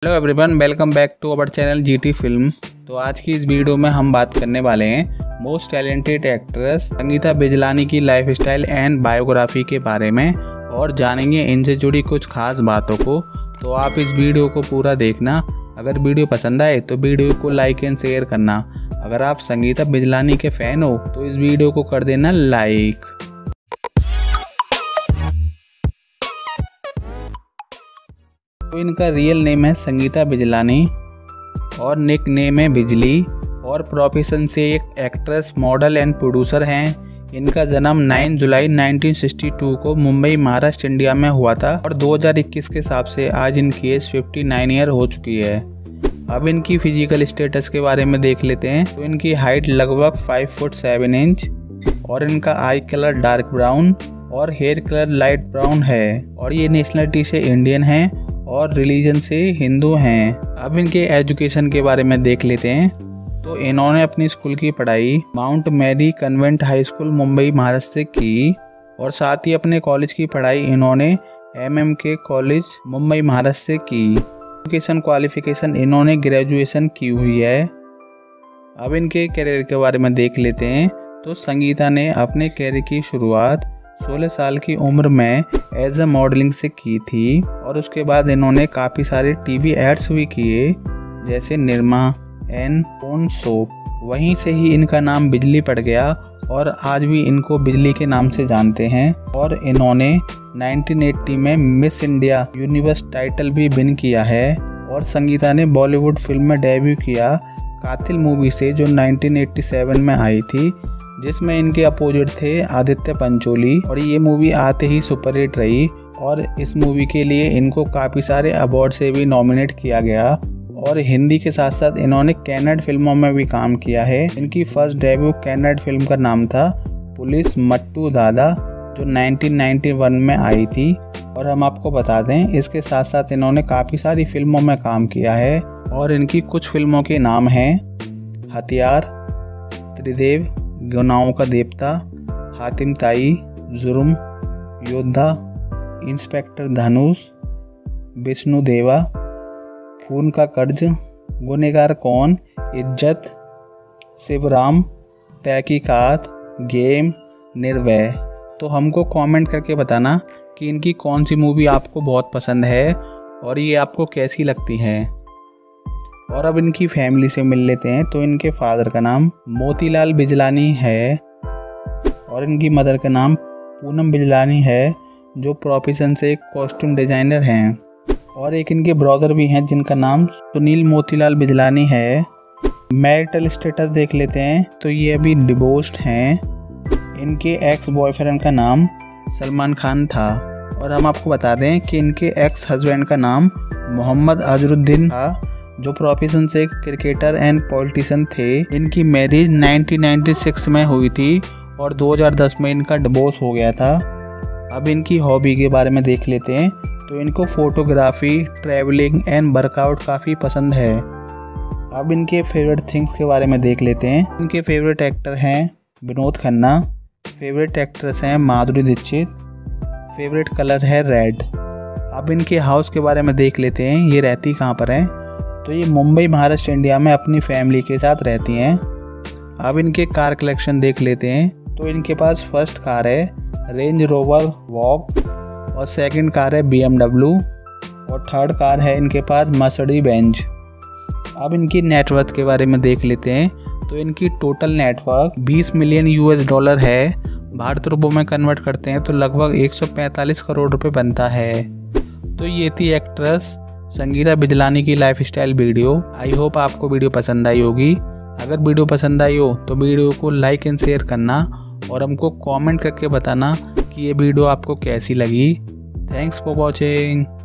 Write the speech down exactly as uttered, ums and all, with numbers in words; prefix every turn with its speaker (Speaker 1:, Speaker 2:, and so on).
Speaker 1: Hello everyone, welcome back to our channel GT film. तो आज की इस वीडियो में हम बात करने वाले हैं most talented actress Sangeeta Bijlani की लाइफस्टाइल एंड बायोग्राफी के बारे में और जानेंगे इनसे जुड़ी कुछ खास बातों को। तो आप इस वीडियो को पूरा देखना। अगर वीडियो पसंद आए तो वीडियो को लाइक एंड शेयर करना। अगर आप संगीता बिजलानी के फैन हो तो इस वीडियो को कर देना लाइक। तो इनका रियल नेम है संगीता बिजलानी और निक नेम है बिजली और प्रोफेशन से एक एक्ट्रेस, मॉडल एंड प्रोड्यूसर हैं। इनका जन्म नौ जुलाई उन्नीस सौ बासठ को मुंबई, महाराष्ट्र, इंडिया में हुआ था और दो हज़ार इक्कीस के हिसाब से आज इनकी एज उनसठ ईयर हो चुकी है। अब इनकी फिजिकल स्टेटस के बारे में देख लेते हैं। तो इनकी हाइट लगभग पाँच फुट सात इंच और इनका आई कलर डार्क ब्राउन और हेयर कलर लाइट ब्राउन है और ये नेशनलिटी से इंडियन है और रिलीजन से हिंदू हैं। अब इनके एजुकेशन के बारे में देख लेते हैं। तो इन्होंने अपनी स्कूल की पढ़ाई mount Mary convent high school Mumbai, Maharashtra से की और साथ ही अपने कॉलेज की पढ़ाई इन्होंने M M K college Mumbai, Maharashtra से की। एजुकेशन क्वालिफिकेशन इन्होंने ग्रेजुएशन की हुई है। अब इनके करियर के बारे में देख लेते हैं। तो संगीता ने अपने करियर की शुरुआत सोलह साल की उम्र में एज अ मॉडलिंग से की थी और उसके बाद इन्होंने काफ़ी सारे टीवी एड्स भी किए, जैसे निरमा एंड पोन सोप। वहीं से ही इनका नाम बिजली पड़ गया और आज भी इनको बिजली के नाम से जानते हैं। और इन्होंने उन्नीस सौ अस्सी में मिस इंडिया यूनिवर्स टाइटल भी विन किया है। और संगीता ने बॉलीवुड फिल्म में डेब्यू किया कातिल मूवी से, जो उन्नीस सौ सत्तासी में आई थी, जिसमें इनके अपोजिट थे आदित्य पंचोली और ये मूवी आते ही सुपरहिट रही और इस मूवी के लिए इनको काफ़ी सारे अवार्ड से भी नॉमिनेट किया गया। और हिंदी के साथ साथ इन्होंने कन्नड़ फिल्मों में भी काम किया है। इनकी फर्स्ट डेब्यू कन्नड़ फिल्म का नाम था पुलिस मट्टू दादा, जो उन्नीस सौ इक्यानवे में आई थी। और हम आपको बता दें, इसके साथ साथ इन्होंने काफ़ी सारी फिल्मों में काम किया है और इनकी कुछ फिल्मों के नाम हैं हथियार, त्रिदेव, गुनाहों का देवता, हातिम ताई, जुर्म, योद्धा, इंस्पेक्टर धनुष, विष्णु देवा, खून का कर्ज, गुनहगार कौन, इज्जत, शिवराम, तहकीकात, गेम, निर्भय। तो हमको कमेंट करके बताना कि इनकी कौन सी मूवी आपको बहुत पसंद है और ये आपको कैसी लगती है। और अब इनकी फैमिली से मिल लेते हैं। तो इनके फादर का नाम मोतीलाल बिजलानी है और इनकी मदर का नाम पूनम बिजलानी है, जो प्रोफेशन से एक कॉस्ट्यूम डिजाइनर हैं। और एक इनके ब्रदर भी हैं जिनका नाम सुनील मोतीलाल बिजलानी है। मैरिटल स्टेटस देख लेते हैं। तो ये अभी डिवोर्स्ड हैं। इनके एक्स बॉयफ्रेंड का नाम सलमान खान था। और हम आपको बता दें कि इनके एक्स हस्बैंड का नाम मोहम्मद अजरुद्दीन था, जो प्रोफेशन से क्रिकेटर एंड पॉलिटिशियन थे। इनकी मैरिज उन्नीस सौ छियानवे में हुई थी और दो हज़ार दस में इनका डिवोर्स हो गया था। अब इनकी हॉबी के बारे में देख लेते हैं। तो इनको फोटोग्राफी, ट्रैवलिंग एंड वर्कआउट काफ़ी पसंद है। अब इनके फेवरेट थिंग्स के बारे में देख लेते हैं। इनके फेवरेट एक्टर हैं विनोद खन्ना, फेवरेट एक्ट्रेस हैं माधुरी दीक्षित, फेवरेट कलर है रेड। अब इनके हाउस के बारे में देख लेते हैं, ये रहती कहाँ पर हैं। तो ये मुंबई, महाराष्ट्र, इंडिया में अपनी फैमिली के साथ रहती हैं। अब इनके कार कलेक्शन देख लेते हैं। तो इनके पास फर्स्ट कार है रेंज रोवर वॉक और सेकंड कार है बी एम डब्ल्यू और थर्ड कार है इनके पास मर्सिडीज बेंज। अब इनकी नेटवर्थ के बारे में देख लेते हैं। तो इनकी टोटल नेटवर्थ बीस मिलियन यूएस डॉलर है। भारत रुपयों में कन्वर्ट करते हैं तो लगभग एक सौ पैंतालीस करोड़ रुपए बनता है। तो ये थी एक्ट्रेस संगीता बिजलानी की लाइफस्टाइल वीडियो। आई होप आपको वीडियो पसंद आई होगी। अगर वीडियो पसंद आई हो तो वीडियो को लाइक एंड शेयर करना और हमको कमेंट करके बताना कि ये वीडियो आपको कैसी लगी। Thanks for watching.